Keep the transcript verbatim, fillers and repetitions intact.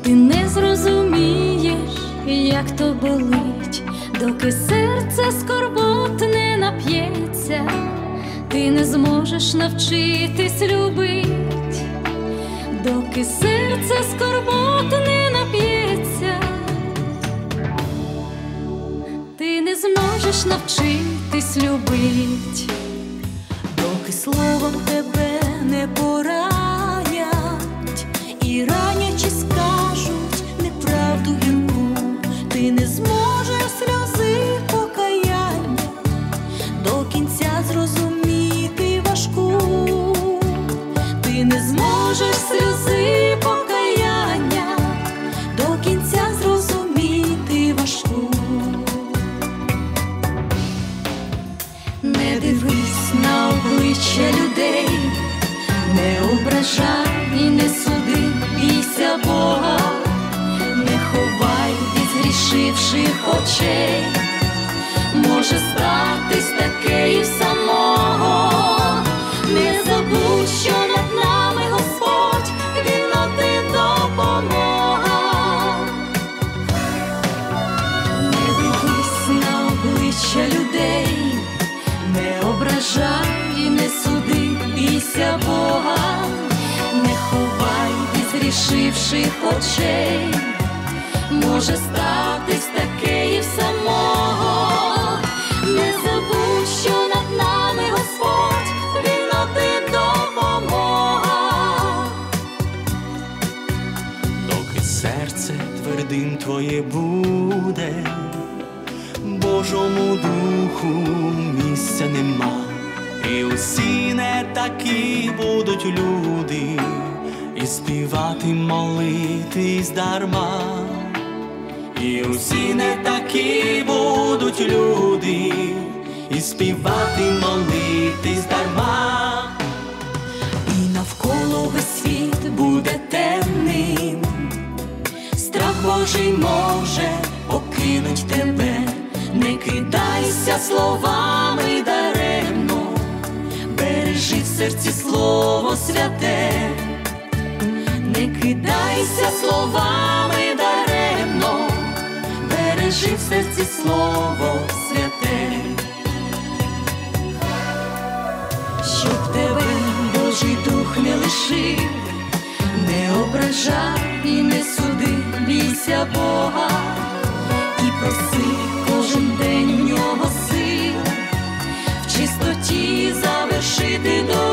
Ти не зрозумієш, як то болить, доки серце скорбот не нап'ється. Ти не зможеш навчитись любить, доки серце скорбот не нап'ється. Ти не зможеш навчитись любить, доки словом тебе не поранять і ранячи скажуть неправду гірку. Ти не зможеш сльози покаяння до кінця зрозуміти важку. Ти не зможеш сльози покаяння до кінця зрозуміти важку. Не дивись на обличчя людей, не ображай і не суди, бійся Бога, не ховай від згрішивших очей. Може статись таке і в самого. Не забудь, що над нами Господь, Він один допомога. Не дивись на обличчя людей, не ображай і не суди, бійся Бога, не ховай від згрішивших очей. Може статись таке і в самого. Не забудь, що над нами Господь, Він один допомога. Доки серце твердим твоє буде, Божому Духу місця нема. І усі не такі будуть люди, і співати, молитись дарма. І усі не такі будуть люди, і співати, молитись дарма. І навколо весь світ буде темним, страх Божий може покинуть тебе. Не кидайся словами даремно, бережи в серці Слово святе. Не кидайся словами даремно, бережи в серці Слово святе. Щоб тебе Божий Дух не лишив, не ображай і не суди, бійся Бога, і проси кожен день в нього сил, в чистоті завершити до